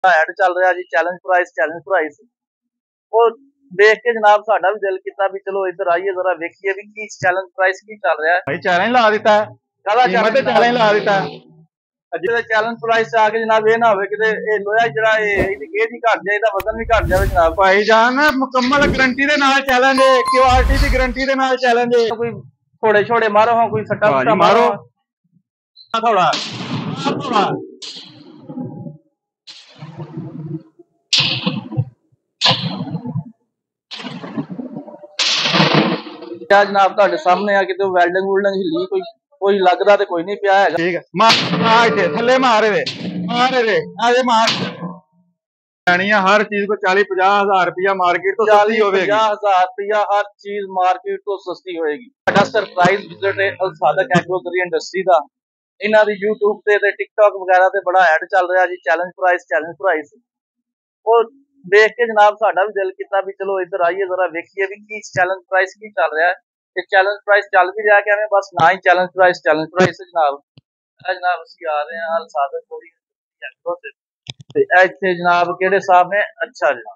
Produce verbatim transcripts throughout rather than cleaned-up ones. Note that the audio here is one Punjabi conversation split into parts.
ਐਡ ਚੱਲ ਰਿਹਾ ਜੀ ਚੈलेंज ਪ੍ਰਾइस चैलेंज प्राइस ਉਹ ਦੇਖ ਕੇ ਜਨਾਬ ਸਾਡਾ ਵੀ ਦਿਲ ਕੀਤਾ ਵੀ ਚਲੋ ਇੱਧਰ ਆਈਏ ਜ਼ਰਾ ਵੇਖੀਏ ਵੀ ਕੀ ਚੈलेंज ਪ੍ਰਾइस ਕੀ ਚੱਲ ਰਿਹਾ ਹੈ। ਭਾਈ ਚੈलेंज ਲਾ ਦਿੱਤਾ ਹੈ, ਕਾਹਦਾ ਕੀਮਤ ਤੇ ਚੈलेंज ਲਾ ਦਿੱਤਾ ਹੈ। ਜਿਹਦੇ ਚੈलेंज ਪ੍ਰਾइस ਆ ਕੇ ਜਨਾਬ ਇਹ ਨਾ ਹੋਵੇ ਕਿਤੇ ਇਹ ਲੋਹਾ ਜਿਹੜਾ ਇਹ ਇਹਦੀ ਗੇਜ ਹੀ ਘਟ ਜਾਏ, ਇਹਦਾ ਵਜ਼ਨ ਵੀ ਘਟ ਜਾਵੇ ਜਨਾਬ। ਭਾਈ ਜਾਨ ਮੁਕੰਮਲ ਗਾਰੰਟੀ ਦੇ ਨਾਲ ਚੈलेंज ਹੈ, ਕੁਆਲਿਟੀ ਦੀ ਗਾਰੰਟੀ ਦੇ ਨਾਲ ਚੈलेंज ਹੈ। ਕੋਈ ਥੋੜੇ ਛੋੜੇ ਮਾਰੋ ਹਾਂ, ਕੋਈ ਸੱਟਾ ਸੁੱਟਾ ਮਾਰੋ ਥੋੜਾ ਥੋੜਾ ਜਨਾਬ ਤੁਹਾਡੇ ਸਾਹਮਣੇ ਆ ਕਿਤੇ ਵੈਲਡਿੰਗ ਵੁਲਡਿੰਗ ਹਿੱਲੀ ਕੋਈ ਕੋਈ ਲੱਗਦਾ ਤੇ ਕੋਈ ਨਹੀਂ ਪਿਆ ਹੈਗਾ। ਠੀਕ ਹੈ ਮਾਰ ਮਾਰ ਕੇ ਥੱਲੇ ਮਾਰ ਦੇ ਮਾਰ ਦੇ ਆਜੇ ਮਾਰ ਲੈਣੀ ਆ ਹਰ ਚੀਜ਼ ਕੋ ਚਾਲੀ ਪੰਜਾਹ ਹਜ਼ਾਰ ਰੁਪਇਆ ਮਾਰਕੀਟ ਤੋਂ ਸਸਤੀ ਹੋਵੇਗੀ। ਪੰਜਾਹ ਹਜ਼ਾਰ ਰੁਪਇਆ ਹਰ ਚੀਜ਼ ਮਾਰਕੀਟ ਤੋਂ ਸਸਤੀ ਹੋਏਗੀ। ਸਾਡਾ ਸਰਪ੍ਰਾਈਜ਼ ਵਿਜ਼ਿਟ ਹੈ ਅਲ ਸਾਦਕ ਐਗਰੋਸਰੀ ਇੰਡਸਟਰੀ ਦਾ। ਇਹਨਾਂ ਦੀ YouTube ਤੇ ਤੇ TikTok ਵਗੈਰਾ ਤੇ ਬੜਾ ਐਡ ਚੱਲ ਰਿਹਾ ਜੀ ਚੈलेंज ਪ੍ਰਾइस चैलेंज प्राइस ਉਹ ਦੇਖ ਕੇ ਜਨਾਬ ਸਾਡਾ ਵੀ ਦਿਲ ਕੀਤਾ ਵੀ ਚਲੋ ਇੱਧਰ ਆਈਏ ਜ਼ਰਾ ਵੇਖੀਏ ਵੀ ਕੀ ਚैलेंज ਪ੍ਰਾइस ਕੀ ਚੱਲ ਰਿਹਾ ਹੈ। ਤੇ ਚैलेंज ਪ੍ਰਾइस ਚੱਲ ਵੀ ਰਿਹਾ ਕਿ ਐਵੇਂ ਬਸ ਨਾ ਹੀ ਚैलेंज ਪ੍ਰਾइस चैलेंज प्राइस ਜਨਾਬ। ਇਹ ਜਨਾਬ ਅਸੀਂ ਆ ਰਹੇ ਹਾਂ ਅਲ ਸਾਦਕ ਐਗਰੋਸਰੀ ਤੇ ਇੱਥੇ ਜਨਾਬ ਕਿਹੜੇ ਸਾਹਿਬ ਨੇ? ਅੱਛਾ ਜਨਾਬ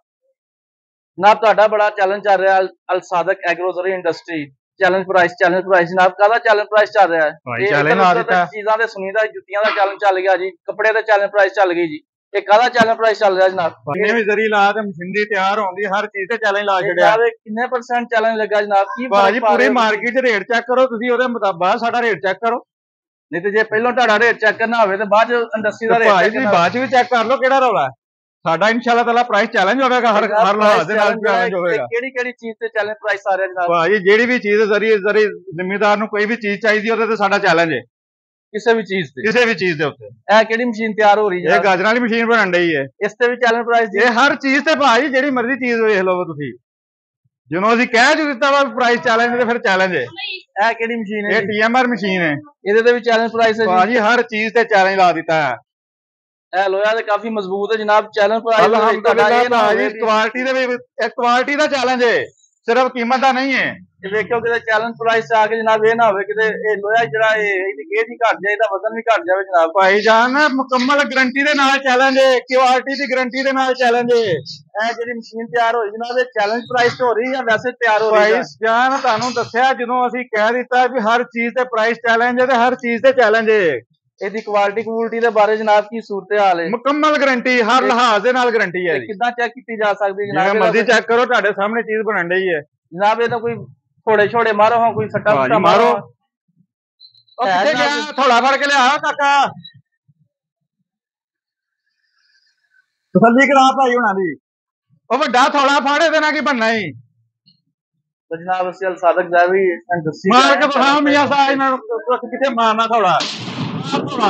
ਜਨਾਬ ਤੁਹਾਡਾ ਬੜਾ ਚੈलेंज ਚੱਲ ਰਿਹਾ ਅਲ ਸਾਦਕ ਐਗਰੋਸਰੀ industry challenge price challenge price जनाब काहदा चैलेंज प्राइस चल रहा है? चीज़ां दे सुनीदा जुत्तियां दा चैलेंज चल गया जी, कपड़े दा चैलेंज प्राइस चल गई जी। ये काहदा चैलेंज प्राइस चल रहा जनाब? जिन्ने भी जरी ला ते मशीनरी तैयार होंदी हर चीज ते चैलेंज ला छड़िया। कितने परसेंट चैलेंज लगा जनाब? की भाजी पूरी मार्केट च रेट चेक करो तुसी ओदे मुताबिक साडा रेट चेक करो। नहीं ते जे पहलों तुहाडा रेट चेक करना होवे ते बाद च इंडस्ट्री दा रेट भाजी तुसी बाद च भी चेक कर लो केड़ा रौला है। साडा इंशाअल्लाह ताला प्राइस चैलेंज होवेगा हर हर लिहाज दे नाल चैलेंज होवेगा। केड़ी केड़ी चीज ते चैलेंज प्राइस आ रहा जनाब? भाजी जेड़ी भी चीज जरी जरी जिम्मेदार नु कोई भी चीज चाहिदी ओदे ते साडा चैलेंज है किसी भी चीज ते किसी भी चीज दे उत्ते। ए केड़ी मशीन तैयार हो रही है? ये गाजरां वाली मशीन बनन रही है, इस ते भी चैलेंज प्राइस ये हर चीज ते भाजी जेड़ी मर्जी चीज वेख लो तुसी ਜਦੋਂ ਅਸੀਂ ਕਹਿ ਜੋ ਦਿੱਤਾ ਵਾ ਪ੍ਰਾਈਸ ਚੈलेंज ਤੇ ਫਿਰ ਚੈलेंज ਹੈ। ਇਹ ਕਿਹੜੀ ਮਸ਼ੀਨ ਹੈ? ਇਹ ਟੀਐਮਆਰ ਮਸ਼ੀਨ ਹੈ, ਇਹਦੇ ਤੇ ਵੀ ਚੈलेंज ਪ੍ਰਾਈਸ ਹੈ ਭਾਜੀ ਹਰ ਚੀਜ਼ ਤੇ ਚੈलेंज ਲਾ ਦਿੱਤਾ ਹੈ। ਇਹ ਲੋਹਾ ਤੇ ਕਾਫੀ ਮਜ਼ਬੂਤ ਹੈ ਜਨਾਬ। ਚੈलेंज ਪ੍ਰਾਈਸ ਅਲਹਮਦੁਲਿल्लाह ਭਾਜੀ ਕੁਆਲਿਟੀ ਦੇ ਵੀ ਇੱਕ ਕੁਆਲਿਟੀ ਦਾ ਚੈलेंज ਹੈ, ਸਿਰਫ ਕੀਮਤ ਦਾ ਨਹੀਂ ਹੈ। ਇਹ ਵੇਖਿਓ ਕਿਤੇ ਚੈलेंज ਪ੍ਰਾਈਸ ਆ ਕੇ ਜਨਾਬ ਇਹ ਨਾ ਹੋਵੇ ਕਿਤੇ ਇਹ ਲੋਹਾ ਜਿਹੜਾ ਇਹ ਇਹਦੀ ਗੇਜ ਹੀ ਘਟ ਜਾਏ, ਇਹਦਾ ਵਜ਼ਨ ਵੀ ਘਟ ਜਾਵੇ ਜਨਾਬ। ਭਾਈ ਜਾਨ ਮੁਕੰਮਲ ਗਾਰੰਟੀ ਦੇ ਨਾਲ ਚੈलेंज ਹੈ, ਕੁਆਲਿਟੀ ਦੀ ਗਾਰੰਟੀ ਦੇ ਨਾਲ ਚੈलेंज ਹੈ। ਇਹ ਜਿਹੜੀ ਮਸ਼ੀਨ ਤਿਆਰ ਹੋਈ ਜਨਾਬ ਇਹ ਚੈलेंज ਪ੍ਰਾਈਸ ਤੇ ਹੋ ਰਹੀ ਜਾਂ ਵੈਸੇ ਤਿਆਰ ਹੋ ਰਹੀ ਹੈ? ਭਾਈ ਜਾਨ ਤੁਹਾਨੂੰ ਦੱਸਿਆ ਜਦੋਂ ਅਸੀਂ ਕਹਿ ਦਿੱਤਾ ਵੀ ਹਰ ਚੀਜ਼ ਤੇ ਪ੍ਰਾਈਸ ਚੈलेंज ਹੈ ਤੇ ਹਰ ਚੀਜ਼ ਤੇ ਚੈलेंज ਹੈ। ਇਹਦੀ ਕੁਆਲਿਟੀ ਕੁਆਲਿਟੀ ਦੇ ਬਾਰੇ ਜਨਾਬ ਕੀ ਸੂਰਤ ਹਾਲ ਹੈ? ਮੁਕੰਮਲ ਗਾਰੰਟੀ ਹਰ ਲਿਹਾਜ਼ ਦੇ ਨਾਲ ਗਾਰੰਟੀ ਹੈ। ਕਿੱਦਾਂ ਚੈੱਕ ਕੀਤੀ ਜਾ ਸਕਦੀ ਜਨਾਬ? ਜਿਵੇਂ ਮਰਜ਼ੀ ਚੈੱਕ ਕਰੋ, ਤੁਹਾਡੇ ਸਾਹਮਣੇ ਚੀਜ਼ ਬਣਨ ਰਹੀ ਹੈ ਜਨਾਬ। ਇਹ ਤਾਂ ਕੋਈ ਥੋੜੇ ਛੋੜੇ ਮਾਰੋ ਹਾਂ, ਕੋਈ ਸੱਟਾ ਸੁੱਟਾ ਮਾਰੋ। ਉਹ ਕਿੱਥੇ ਗਿਆ? ਥੋੜਾ ਫੜ ਕੇ ਲਿਆ ਕਾਕਾ, ਤਸੱਲੀ ਕਰਾ ਭਾਈ ਹੁਣਾਂ ਦੀ। ਉਹ ਵੱਡਾ ਥੋੜਾ ਫੜ ਇਹਦੇ ਨਾਲ ਕੀ ਬਣਨਾ ਹੀ? तो जनाब अल सादक जावी इंडस्ट्री मार के दिखाओ मियां साहब इन्हां किथे मारना थोड़ा थोड़ा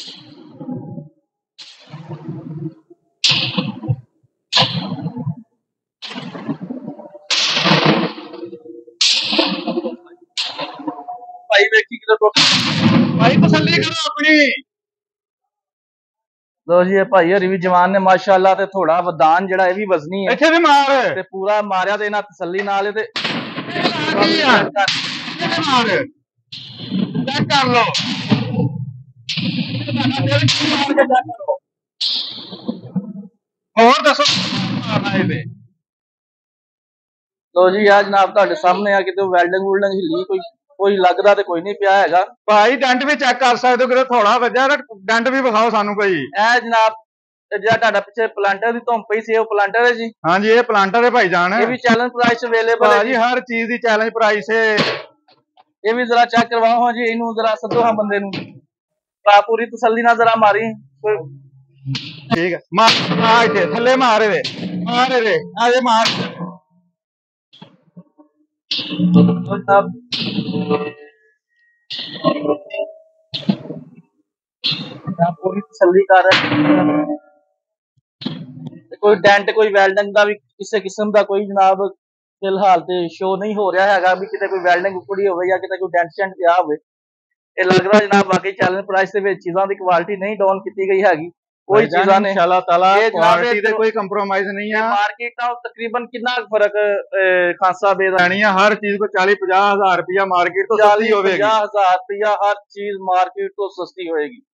भाई देखी किधर टोट भाई तसल्ली करो अपनी। लो जी भाई हरी भी जवान ने माशाअल्लाह ते थोड़ा वदान जेड़ा ये भी वजनी है इत्थे भी मार ते पूरा मारिया ते इना तसल्ली नाल ते चेक कर लो और दसो। लो जी आ जनाब तुहाडे सामने आ किते वेल्डिंग वुल्डिंग हिली कोई कोई लगदा ते कोई नहीं पिया हैगा। भाई डेंट भी चेक कर सकते हो, किते थोड़ा वजया डेंट भी विखाओ सानू कोई। ए जनाब ਜਿਹੜਾ ਤੁਹਾਡਾ ਪਿੱਛੇ ਪਲਾਂਟਰ ਦੀ ਧੁੰਮ ਪਈ ਸੀ ਉਹ ਪਲਾਂਟਰ ਹੈ ਜੀ? ਹਾਂਜੀ ਇਹ ਪਲਾਂਟਰ ਹੈ ਭਾਈਜਾਨ। ਇਹ ਵੀ ਚੈलेंज ਪ੍ਰਾਈਸ ਅਵੇਲੇਬਲ ਹੈ ਜੀ, ਹਰ ਚੀਜ਼ ਦੀ ਚੈलेंज ਪ੍ਰਾਈਸ ਹੈ। ਇਹ ਵੀ ਜ਼ਰਾ ਚੈੱਕ ਕਰਵਾਓ ਹਾਂ ਜੀ, ਇਹਨੂੰ ਜ਼ਰਾ ਸੱਦੋ ਹਾਂ ਬੰਦੇ ਨੂੰ, ਪੂਰੀ ਤਸੱਲੀ ਨਾਲ ਜ਼ਰਾ ਮਾਰੀ। ਠੀਕ ਹੈ ਮਾਰ ਮਾਰ ਕੇ ਥੱਲੇ ਮਾਰ ਦੇ ਮਾਰ ਦੇ ਆਜੇ ਮਾਰ पूरी तसल्ली कर कोई डेंट कोई वेल्डिंग का भी किसी किस्म का कोई जनाब फिलहाल तो शो नहीं हो रहा है भी कितने कोई वेल्डिंग उकड़ी हो या कितने कोई डेंट शेंट पिया हो। ये लग रहा जनाब बाकी चैलेंज प्राइस के चीज़ों की क्वालिटी नहीं डाउन की गई हैगी कोई चीज़ां ने इंशाअल्लाह ताला क्वालिटी ते कोई कंप्रोमाइज नहीं है। मार्केट नाल तकरीबन कितना फर्क खासा बेदानी है, हर चीज को चालीस पचास हजार रुपया मार्केट तो सस्ती होगी। पचास हजार रुपया हर चीज मार्केट तो सस्ती होएगी।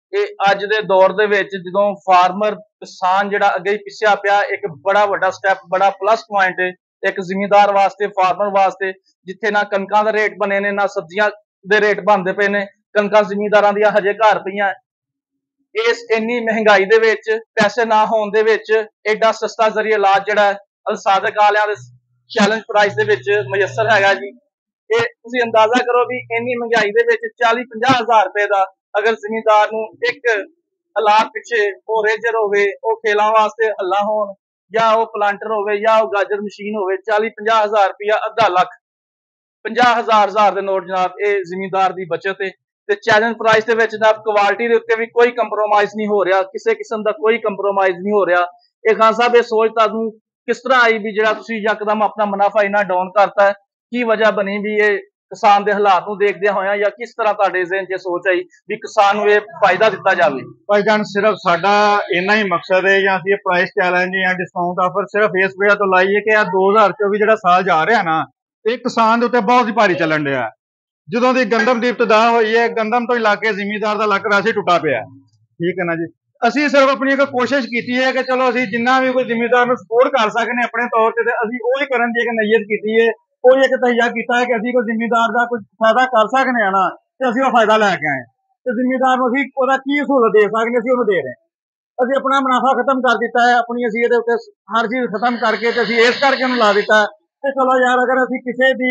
ਇਹ ਅੱਜ ਦੇ ਦੌਰ ਦੇ ਵਿੱਚ ਜਦੋਂ ਫਾਰਮਰ ਕਿਸਾਨ ਜਿਹੜਾ ਅੱਗੇ ਹੀ ਪਿੱਛਾ ਪਿਆ, ਇੱਕ ਬੜਾ ਵੱਡਾ ਸਟੈਪ, ਬੜਾ ਪਲੱਸ ਪੁਆਇੰਟ ਹੈ ਇੱਕ ਜ਼ਿਮੀਂਦਾਰ ਵਾਸਤੇ, ਫਾਰਮਰ ਵਾਸਤੇ, ਜਿੱਥੇ ਨਾ ਕਣਕਾਂ ਦੇ ਰੇਟ ਬਣੇ ਨੇ, ਨਾ ਸਬਜ਼ੀਆਂ ਦੇ ਰੇਟ ਬਣਦੇ ਪਏ ਨੇ। ਕਣਕਾਂ ਜ਼ਿਮੀਂਦਾਰਾਂ ਦੀਆਂ ਹਜੇ ਘਰ ਪਈਆਂ। ਇਸ ਇੰਨੀ ਮਹਿੰਗਾਈ ਦੇ ਵਿੱਚ, ਪੈਸੇ ਨਾ ਹੋਣ ਦੇ ਵਿੱਚ, ਐਡਾ ਸਸਤਾ ਜ਼ਰੀਆ ਇਲਾਜ ਜਿਹੜਾ ਅਲਸਾਦਕ ਵਾਲਿਆਂ ਦੇ ਚੈਲੰਜ ਪ੍ਰਾਈਸ ਦੇ ਵਿੱਚ ਮੁਯੱਸਰ ਹੈਗਾ ਜੀ। ਇਹ ਤੁਸੀਂ ਅੰਦਾਜ਼ਾ ਕਰੋ ਵੀ ਇੰਨੀ ਮਹਿੰਗਾਈ ਦੇ ਵਿੱਚ ਚਾਲੀ ਪੰਜਾਹ ਹਜ਼ਾਰ ਰੁਪਏ ਦਾ ਅਗਰ ਜ਼ਿਮੀਂਦਾਰ ਨੂੰ ਇੱਕ ਹਾਲਾਤ ਪਿੱਛੇ ਉਹ ਰੇਜਰ ਹੋਵੇ, ਉਹ ਖੇਲਾਂ ਵਾਸਤੇ ਹੱਲਾਂ ਹੋਣ, ਜਾਂ ਉਹ ਪਲਾਂਟਰ ਹੋਵੇ, ਜਾਂ ਉਹ ਗਾਜਰ ਮਸ਼ੀਨ ਹੋਵੇ, ਚਾਲੀ ਪੰਜਾਹ ਹਜ਼ਾਰ ਰੁਪਇਆ, ਅੱਧਾ ਲੱਖ, ਪੰਜਾਹ ਹਜ਼ਾਰ ਹਜ਼ਾਰ ਦੇ ਨੋਟ ਜਨਾਬ, ਇਹ ਜ਼ਿਮੀਂਦਾਰ ਦੀ ਬਚਤ ਹੈ। ਤੇ ਚੈਲੰਜ ਪ੍ਰਾਈਸ ਦੇ ਵਿੱਚ ਜਨਾਬ ਕੁਆਲਿਟੀ ਦੇ ਉੱਤੇ ਵੀ ਕੋਈ ਕੰਪਰੋਮਾਈਜ਼ ਨਹੀਂ ਹੋ ਰਿਹਾ, ਕਿਸੇ ਕਿਸਮ ਦਾ ਕੋਈ ਕੰਪਰੋਮਾਈਜ਼ ਨਹੀਂ ਹੋ ਰਿਹਾ। ਇਹ ਖਾਨ ਸਾਹਿਬ ਇਹ ਸੋਚ ਤੁਹਾਨੂੰ ਕਿਸ ਤਰ੍ਹਾਂ ਆਈ ਵੀ ਜਿਹੜਾ ਤੁਸੀਂ ਯਕਦਮ ਆਪਣਾ ਮੁਨਾਫਾ ਇੰਨਾ ਡਾਊਨ ਕਰਤਾ ਹੈ? ਕੀ ਵਜ੍ਹਾ ਬਣੀ ਵੀ ਇਹ ਕਿਸਾਨ ਦੇ ਹਾਲਾਤ ਨੂੰ ਦੇਖਦਿਆਂ ਹੋਇਆਂ, ਜਾਂ ਕਿਸ ਤਰ੍ਹਾਂ ਤੁਹਾਡੇ ਜ਼ਿਹਨ 'ਚ ਸੋਚ ਆਈ ਵੀ ਕਿਸਾਨ ਨੂੰ ਇਹ ਫਾਇਦਾ ਦਿੱਤਾ ਜਾਵੇ? ਭਾਈਜਾਨ ਸਿਰਫ ਸਾਡਾ ਇੰਨਾ ਹੀ ਮਕਸਦ ਹੈ, ਜਾਂ ਅਸੀਂ ਇਹ ਪ੍ਰਾਈਸ ਚੈਲੰਜ ਜਾਂ ਡਿਸਕਾਊਂਟ ਆਫਰ ਸਿਰਫ ਇਸ ਵਜ੍ਹਾ ਤੋਂ ਲਾਈਏ ਕਿ ਆ ਦੋ ਹਜ਼ਾਰ ਚੌਵੀ ਜਿਹੜਾ ਸਾਲ ਜਾ ਰਿਹਾ ਨਾ, ਇਹ ਕਿਸਾਨ ਦੇ ਉੱਤੇ ਬਹੁਤ ਹੀ ਭਾਰੀ ਚੱਲਣ ਡਿਆ। ਜਦੋਂ ਦੀ ਗੰਦਮ ਦੀ ਇਬਤਦਾ ਹੋਈ ਹੈ, ਗੰਦਮ ਤੋਂ ਇਲਾਕੇ ਜ਼ਿਮੀਂਦਾਰ ਦਾ ਲੱਕ ਵੈਸੇ ਟੁੱਟਾ ਪਿਆ, ਠੀਕ ਹੈ ਨਾ ਜੀ। ਅਸੀਂ ਸਿਰਫ ਆਪਣੀ ਇੱਕ ਕੋਸ਼ਿਸ਼ ਕੀਤੀ ਹੈ ਕਿ ਚਲੋ ਅਸੀਂ ਜਿੰਨਾ ਵੀ ਕੋਈ ਜ਼ਿਮੀਂਦਾਰ ਨੂੰ ਸਪੋਰਟ ਕਰ ਸਕਦੇ ਆਪਣੇ ਤੌਰ ਤੇ, ਅਸੀਂ ਉਹ ਹੀ ਕਰਨ ਦੀ ਇੱਕ ਨੀਅਤ ਕੀਤੀ ਹੈ, ਕੋਈ ਇੱਕ ਤਹੀਆ ਕੀਤਾ ਹੈ ਕਿ ਅਸੀਂ ਕੋਈ ਜ਼ਿਮੀਂਦਾਰ ਦਾ ਕੁਝ ਫਾਇਦਾ ਕਰ ਸਕਦੇ ਹਾਂ ਨਾ, ਤੇ ਅਸੀਂ ਉਹ ਫਾਇਦਾ ਲੈ ਕੇ ਆਏ। ਤੇ ਜ਼ਿਮੀਂਦਾਰ ਨੂੰ ਅਸੀਂ ਉਹਦਾ ਕੀ ਸਹੂਲਤ ਦੇ ਸਕਦੇ, ਅਸੀਂ ਉਹਨੂੰ ਦੇ ਰਹੇ ਹਾਂ। ਅਸੀਂ ਆਪਣਾ ਮੁਨਾਫਾ ਖਤਮ ਕਰ ਦਿੱਤਾ ਹੈ, ਆਪਣੀ ਅਸੀਂ ਇਹਦੇ ਉੱਤੇ ਹਰ ਚੀਜ਼ ਖਤਮ ਕਰਕੇ ਤੇ ਅਸੀਂ ਇਸ ਕਰਕੇ ਉਹਨੂੰ ਲਾ ਦਿੱਤਾ ਤੇ ਚਲੋ ਯਾਰ, ਅਗਰ ਅਸੀਂ ਕਿਸੇ ਦੀ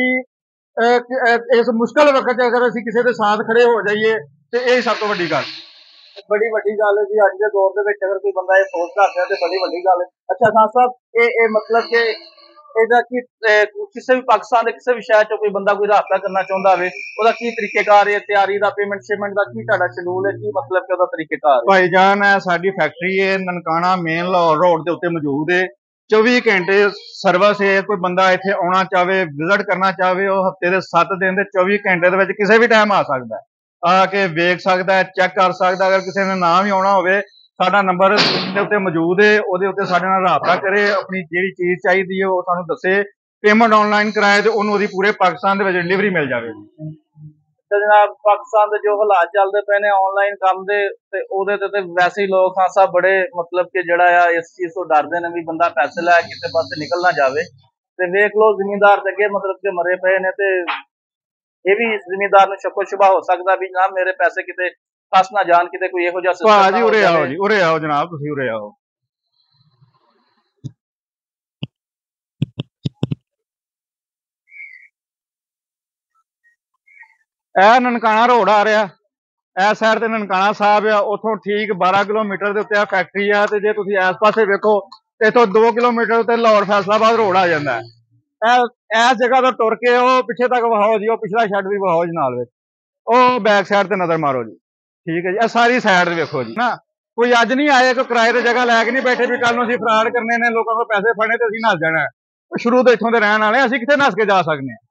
ਇਸ ਮੁਸ਼ਕਲ ਵਕਤ ਅਗਰ ਅਸੀਂ ਕਿਸੇ ਦੇ ਸਾਥ ਖੜੇ ਹੋ ਜਾਈਏ ਤੇ ਇਹ ਸਭ ਤੋਂ ਵੱਡੀ ਗੱਲ, ਬੜੀ ਵੱਡੀ ਗੱਲ ਹੈ ਜੀ। ਅੱਜ ਦੇ ਦੌਰ ਦੇ ਵਿੱਚ ਅਗਰ ਕੋਈ ਬੰਦਾ ਇਹ ਸੋਚ ਰੱਖਦਾ ਤੇ ਬੜੀ ਵੱਡੀ ਗੱਲ ਹੈ। ਅੱਛਾ ਖਾਨ ਸਾਹਿਬ, ਇਹ ਇਹ ਮਤਲਬ ਕਿ ਇਹਦਾ ਕੀ ਕਿਸੇ ਵੀ ਪਾਕਿਸਤਾਨ ਦੇ ਕਿਸੇ ਵੀ ਸ਼ਹਿਰ ਚੋਂ ਕੋਈ ਬੰਦਾ ਕੋਈ ਰਾਬਤਾ ਕਰਨਾ ਚਾਹੁੰਦਾ ਹੋਵੇ, ਉਹਦਾ ਕੀ ਤਰੀਕੇਕਾਰ ਹੈ? ਤਿਆਰੀ ਦਾ, ਪੇਮੈਂਟ ਸ਼ੇਮੈਂਟ ਦਾ ਕੀ ਤੁਹਾਡਾ ਸ਼ਡਿਊਲ ਹੈ? ਕੀ ਮਤਲਬ ਕਿ ਉਹਦਾ ਤਰੀਕੇਕਾਰ ਹੈ? ਭਾਈਜਾਨ, ਹੈ ਸਾਡੀ ਫੈਕਟਰੀ ਹੈ ਨਨਕਾਣਾ ਮੇਨ ਲਾਹੌਰ ਰੋਡ ਦੇ ਉੱਤੇ ਮੌਜੂਦ ਹੈ। ਚੌਵੀ ਘੰਟੇ ਸਰਵਿਸ ਹੈ। ਕੋਈ ਬੰਦਾ ਇੱਥੇ ਆਉਣਾ ਚਾਹਵੇ, ਵਿਜ਼ਿਟ ਕਰਨਾ ਚਾਹਵੇ, ਉਹ ਹਫਤੇ ਦੇ ਸੱਤ ਦਿਨ ਦੇ ਚੌਵੀ ਘੰਟੇ ਦੇ ਵਿੱਚ ਕਿਸੇ ਵੀ ਟਾਈਮ ਆ ਸਕਦਾ, ਆ ਕੇ ਵੇਖ ਸਕਦਾ, ਚੈੱਕ ਕਰ ਸਕਦਾ। ਅਗਰ ਕਿਸੇ ਨੇ ਨਾ ਵੀ ਆਉਣਾ ਹੋਵੇ, ਸਾਡਾ ਨੰਬਰ ਦੇ ਉੱਤੇ ਮੌਜੂਦ ਹੈ, ਉਹਦੇ ਉੱਤੇ ਸਾਡੇ ਨਾਲ ਰਾਬਤਾ ਕਰੇ, ਆਪਣੀ ਜਿਹੜੀ ਚੀਜ਼ ਚਾਹੀਦੀ ਹੈ ਉਹ ਸਾਨੂੰ ਦੱਸੇ, ਪੇਮੈਂਟ ਆਨਲਾਈਨ ਕਰਾਏ ਤੇ ਉਹਨੂੰ ਉਹਦੀ ਪੂਰੇ ਪਾਕਿਸਤਾਨ ਦੇ ਵਿੱਚ ਡਿਲੀਵਰੀ ਮਿਲ ਜਾਵੇ। ਤੇ ਜਨਾਬ, ਪਾਕਿਸਤਾਨ ਦੇ ਜੋ ਹਾਲਾਤ ਚੱਲਦੇ ਪਏ ਨੇ ਆਨਲਾਈਨ ਕੰਮ ਦੇ, ਤੇ ਉਹਦੇ ਤੇ ਤੇ ਵੈਸੇ ਹੀ ਲੋਕ ਖਾਨ ਸਾਹਿਬ ਬੜੇ ਮਤਲਬ ਕਿ ਜਿਹੜਾ ਆ ਇਸ ਚੀਜ਼ ਤੋਂ ਡਰਦੇ ਨੇ ਵੀ ਬੰਦਾ ਪੈਸੇ ਲੈ ਕੇ ਕਿਸੇ ਪਾਸੇ ਨਿਕਲ ਨਾ ਜਾਵੇ। ਤੇ ਵੇਖ ਲਓ ਜ਼ਿਮੀਂਦਾਰ ਦੇ ਅੱਗੇ ਮਤਲਬ ਕਿ ਮਰੇ ਪਏ ਨੇ, ਤੇ ਇਹ ਵੀ ਜ਼ਿਮੀਂਦਾਰ ਨੂੰ ਸ਼ੱਕੋ ਸ਼ੁਬਾ ਹੋ ਸਕਦਾ ਵੀ ਜਨਾਬ ਮੇਰੇ ਪੈਸੇ ਕਿਤੇ ਫਸ ਨਾ ਜਾਣ, ਕਿਤੇ ਕੋਈ ਇਹੋ ਜਿਹਾ ਸਿਸਟਮ ਜੀ। ਉਰੇ ਆਓ ਜੀ, ਉਰੇ ਆਓ ਜਨਾਬ, ਤੁਸੀਂ ਉਰੇ ਆਓ। ਇਹ ਨਨਕਾਣਾ ਰੋਡ ਆ ਰਿਹਾ, ਇਸ ਸਾਈਡ ਤੇ ਨਨਕਾਣਾ ਸਾਹਿਬ ਆ, ਉੱਥੋਂ ਠੀਕ ਬਾਰਾਂ ਕਿਲੋਮੀਟਰ ਦੇ ਉੱਤੇ ਆ ਫੈਕਟਰੀ ਆ। ਤੇ ਜੇ ਤੁਸੀਂ ਇਸ ਪਾਸੇ ਵੇਖੋ ਤੇ ਇੱਥੋਂ ਦੋ ਕਿਲੋਮੀਟਰ ਉੱਤੇ ਲਾਹੌਰ ਫੈਸਲਾਬਾਦ ਰੋਡ ਆ ਜਾਂਦਾ। ਇਸ ਜਗ੍ਹਾ ਤੋਂ ਟੁਰ ਕੇ ਉਹ ਪਿੱਛੇ ਤੱਕ ਵਹਾਓ ਜੀ, ਉਹ ਪਿਛਲਾ ਸ਼ੈੱਡ ਵੀ ਵਹਾਓ ਜੀ ਨਾਲ ਵਿੱਚ, ਉਹ ਬੈਕ ਸਾਈਡ ਤੇ ਨਜ਼ਰ ਮਾਰੋ ਜੀ, ਠੀਕ ਹੈ ਜੀ। ਇਹ ਸਾਰੀ ਸਾਈਡ ਵੇਖੋ ਜੀ ਨਾ, ਕੋਈ ਅੱਜ ਨਹੀਂ ਆਏ, ਕੋਈ ਕਿਰਾਏ ਤੇ ਜਗ੍ਹਾ ਲੈ ਕੇ ਨਹੀਂ ਬੈਠੇ ਵੀ ਕੱਲ ਨੂੰ ਅਸੀਂ ਫਰਾਡ ਕਰਨੇ ਨੇ, ਲੋਕਾਂ ਕੋਲ ਪੈਸੇ ਫੜਨੇ ਤੇ ਅਸੀਂ ਨੱਸ ਜਾਣਾ। ਸ਼ੁਰੂ ਤੋਂ ਇੱਥੋਂ ਦੇ ਰਹਿਣ ਵਾਲੇ, ਅਸੀਂ ਕਿੱਥੇ ਨੱਸ ਕੇ ਜਾ ਸਕਦੇ ਹਾਂ?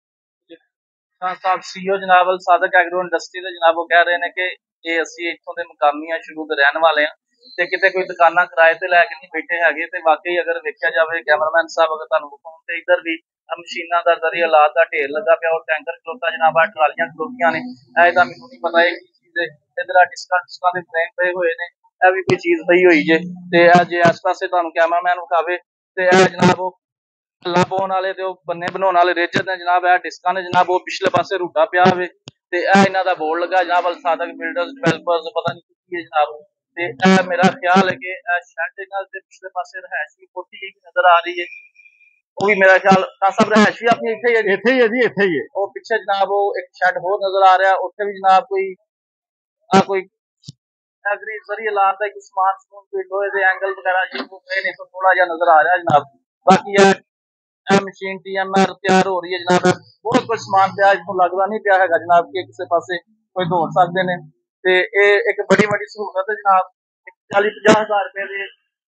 ਖਾਨ ਸਾਹਿਬ ਸੀਓ ਜਨਾਬ ਅਲਸਾਦਕ ਐਗਰੋ ਇੰਡਸਟਰੀ ਦੇ ਜਨਾਬ ਉਹ ਕਹਿ ਰਹੇ ਨੇ ਕਿ ਇਹ ਅਸੀਂ ਇੱਥੋਂ ਦੇ ਮੁਕਾਮੀ ਆ, ਸ਼ੁਰੂ ਦੇ ਰਹਿਣ ਵਾਲੇ ਆ, ਤੇ ਕਿਤੇ ਕੋਈ ਦੁਕਾਨਾਂ ਕਿਰਾਏ ਤੇ ਲੈ ਕੇ ਨਹੀਂ ਬੈਠੇ ਹੈਗੇ। ਤੇ ਵਾਕਈ ਅਗਰ ਵੇਖਿਆ ਜਾਵੇ, ਕੈਮਰਾਮੈਨ ਸਾਹਿਬ ਅਗਰ ਤੁਹਾਨੂੰ ਵਿਖਾਉਣ, ਤੇ ਇੱਧਰ ਵੀ ਮਸ਼ੀਨਾਂ ਦਾ ਜ਼ਰੀਆ ਹਾਲਾਤ ਦਾ ਢੇਰ ਲੱਗਾ ਪਿਆ, ਉਹ ਟੈਂਕਰ ਖਲੋਤਾ ਜਨਾਬ, ਆ ਟਰਾਲੀਆਂ ਖਲੋਤੀਆਂ ਨੇ। ਇਹ ਤਾਂ ਮੈਨੂੰ ਨਹੀਂ ਪਤਾ ਇਹ ਕੀ ਚੀਜ਼ ਹੈ। ਇੱਧਰ ਆ ਡਿਸਕਾਂ ਡਿਸਕਾਂ ਦੇ ਫਰੇਮ ਪਏ ਹੋਏ ਨੇ, ਇਹ ਵੀ ਕੋਈ ਚੀਜ਼ ਪਈ ਹੋਈ ਜੇ। ਤੇ ਇਹ ਜੇ ਇਸ ਪਾਸੇ ਤੁਹਾਨੂੰ ਕੈਮਰਾਮੈਨ ਵਿਖਾਵੇ, ਤੇ ਇਹ ਜਨਾਬ ਉਹ ਹੱਲਾ ਪਾਉਣ ਵਾਲੇ ਤੇ ਉਹ ਬੰਨੇ ਬਣਾਉਣ ਵਾਲੇ ਰੇਜਰ ਨੇ ਜਨਾਬ, ਇਹ ਡਿਸਕਾਂ ਨੇ ਜਨਾਬ, ਉਹ ਪਿਛਲੇ ਪਾਸੇ ਰੂਟਾ ਪਿਆ ਹੋਵੇ, ਤੇ ਇਹ ਇਹਨਾਂ ਦਾ ਬੋਰਡ ਲੱਗਾ ਜਨਾਬ, ਅਲਸਾਦਕ ਬਿਲਡਰਸ ਡਿਵੈਲਪਰਸ, ਪਤਾ ਨਹੀਂ ਕੀ ਹੈ ਜਨਾਬ। ਤੇ ਇਹ ਮੇਰਾ ਖਿਆਲ ਹੈ ਕਿ ਇਹ ਸ਼ੈਡ ਇਹਨਾਂ ਦੇ ਪਿਛਲੇ ਪਾਸੇ ਰਹਿائش ਵੀ ਕੋਠੀ ਨਜ਼ਰ ਆ ਰਹੀ ਹੈ, ਉਹ ਵੀ ਮੇਰਾ ਖਿਆਲ ਖਾਨ ਸਾਹਿਬ ਰਹਿائش ਵੀ ਆਪਣੀ ਇੱਥੇ ਹੀ ਹੈ। ਇੱਥੇ ਹੀ ਹੈ ਜੀ, ਇੱਥੇ ਹੀ ਹੈ। ਉਹ ਪਿੱਛੇ ਜਨਾਬ ਉਹ ਇੱਕ ਸ਼ੈਡ ਹੋਰ ਨਜ਼ਰ ਆ ਰਿਹਾ, ਉੱਥੇ ਵੀ ਜਨਾਬ ਕੋਈ ਆ ਕੋਈ ਐਗਰੀ ਜ਼ਰੀਆ ਲਾਤ ਦਾ ਕੋਈ ਸਮਾਨ ਸਮੂਨ, ਕੋਈ ਲੋਹੇ ਦੇ ਐਂਗਲ ਵਗੈਰਾ ਜੀ ਉਹ ਪਏ ਨੇ, ਥੋੜਾ ਜਿਹਾ ਨਜ਼ਰ ਆ ਰਿਹਾ ਜਨਾਬ। ਬਾਕੀ ਇਹ ਇਹ ਮਸ਼ੀਨ ਟੀ ਐਮ ਆਰ ਤਿਆਰ ਹੋ ਰਹੀ ਹੈ ਜਨਾਬ, ਬਹੁਤ ਕੁਝ ਸਮਾਨ ਪਿਆ, ਜਿਹਨੂੰ ਲੱਗਦਾ ਨਹੀਂ ਪਿਆ ਹੈਗਾ ਜਨਾਬ ਕਿ ਕਿਸੇ ਪਾਸੇ ਕੋਈ ਦੌੜ ਸਕਦੇ ਨੇ। ਤੇ ਇਹ ਇੱਕ ਬੜੀ ਵੱਡੀ ਸਹੂਲਤ ਹੈ ਜਨਾਬ, ਚਾਲੀ ਪੰਜਾਹ ਹਜ਼ਾਰ ਰੁਪਏ ਦੇ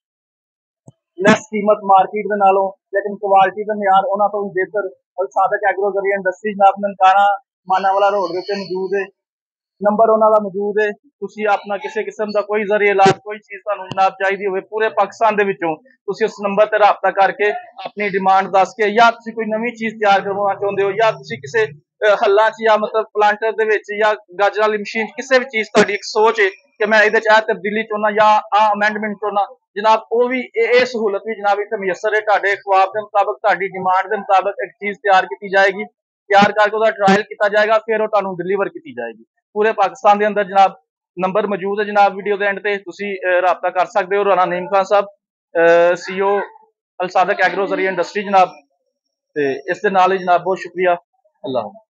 ਲੈਸ ਕੀਮਤ ਮਾਰਕੀਟ ਦੇ ਨਾਲੋਂ, ਲੇਕਿਨ ਕੁਆਲਿਟੀ ਦਾ ਮਿਆਰ ਉਹਨਾਂ ਤੋਂ ਵੀ ਬਿਹਤਰ। ਅਲਸਾਦਕ ਐਗਰੋ ਜ਼ਰੀਆ ਇੰਡਸਟਰੀ ਜਨਾਬ ਨਨਕਾਣਾ ਮਾਨਾਵਾਲਾ ਰੋਡ ਦੇ ਉੱਤੇ ਮੌਜੂਦ ਹੈ, ਨੰਬਰ ਉਹਨਾਂ ਦਾ ਮੌਜੂਦ ਹੈ। ਤੁਸੀਂ ਆਪਣਾ ਕਿਸੇ ਕਿਸਮ ਦਾ ਕੋਈ ਜ਼ਰੀਆ ਇਲਾਜ, ਕੋਈ ਚੀਜ਼ ਤੁਹਾਨੂੰ ਜਨਾਬ ਚਾਹੀਦੀ ਹੋਵੇ ਪੂਰੇ ਪਾਕਿਸਤਾਨ ਦੇ ਵਿੱਚੋਂ, ਤੁਸੀਂ ਉਸ ਨੰਬਰ ਤੇ ਰਾਬਤਾ ਕਰਕੇ ਆਪਣੀ ਡਿਮਾਂਡ ਦੱਸ ਕੇ, ਜਾਂ ਤੁਸੀਂ ਕੋਈ ਨਵੀਂ ਚੀਜ਼ ਤਿਆਰ ਕਰਵਾਉਣਾ ਚਾਹੁੰਦੇ ਹੋ, ਜਾਂ ਤੁਸੀਂ ਕਿਸੇ ਹੱਲਾਂ 'ਚ ਜਾਂ ਮਤਲਬ ਪਲਾਂਟਰ ਦੇ ਵਿੱਚ ਜਾਂ ਗਾਜਰਾਂ ਵਾਲੀ ਮਸ਼ੀਨ, ਕਿਸੇ ਵੀ ਚੀਜ਼ ਤੁਹਾਡੀ ਇੱਕ ਸੋਚ ਹੈ ਕਿ ਮੈਂ ਇਹਦੇ 'ਚ ਇਹ ਤਬਦੀਲੀ ਚਾਹੁੰਦਾ ਜਾਂ ਆ ਅਮੈਂਡਮੈਂਟ ਚਾਹੁੰਦਾ, ਜਨਾਬ ਉਹ ਵੀ ਇਹ ਇਹ ਸਹੂਲਤ ਵੀ ਜਨਾਬ ਇੱਥੇ ਮੁਯੱਸਰ ਹੈ। ਤੁਹਾਡੇ ਖੁਆਬ ਦੇ ਮੁਤਾਬਕ, ਤੁਹਾਡੀ ਡਿਮਾਂਡ ਦੇ ਮੁਤਾਬਕ ਇੱਕ ਚੀਜ਼ ਤਿਆਰ ਕੀਤੀ ਜਾਏਗੀ, ਤਿਆਰ ਕਰਕੇ ਉਹਦਾ ਟਰਾਇਲ ਕੀਤਾ ਜਾਏਗਾ, ਫਿਰ ਉਹ ਤੁਹਾਨੂੰ ਡਿਲੀਵਰ ਕੀਤੀ ਜਾਏਗੀ ਪੂਰੇ ਪਾਕਿਸਤਾਨ ਦੇ ਅੰਦਰ। ਜਨਾਬ ਨੰਬਰ ਮੌਜੂਦ ਹੈ ਜਨਾਬ ਵੀਡੀਓ ਦੇ ਐਂਡ ਤੇ, ਤੁਸੀਂ ਰਾਬਤਾ ਕਰ ਸਕਦੇ ਹੋ। ਰਾਣਾ ਨਈਮ ਖਾਨ ਸਾਹਿਬ ਸੀਓ ਅਲ ਸਾਦਕ ਐਗਰੋ ਜ਼ਰੀਆ ਇੰਡਸਟਰੀ ਜਨਾਬ। ਤੇ ਇਸ ਦੇ ਨਾਲ ਹੀ ਜਨਾਬ ਬਹੁਤ ਸ਼ੁਕਰੀਆ। ਅੱਲਾਹ।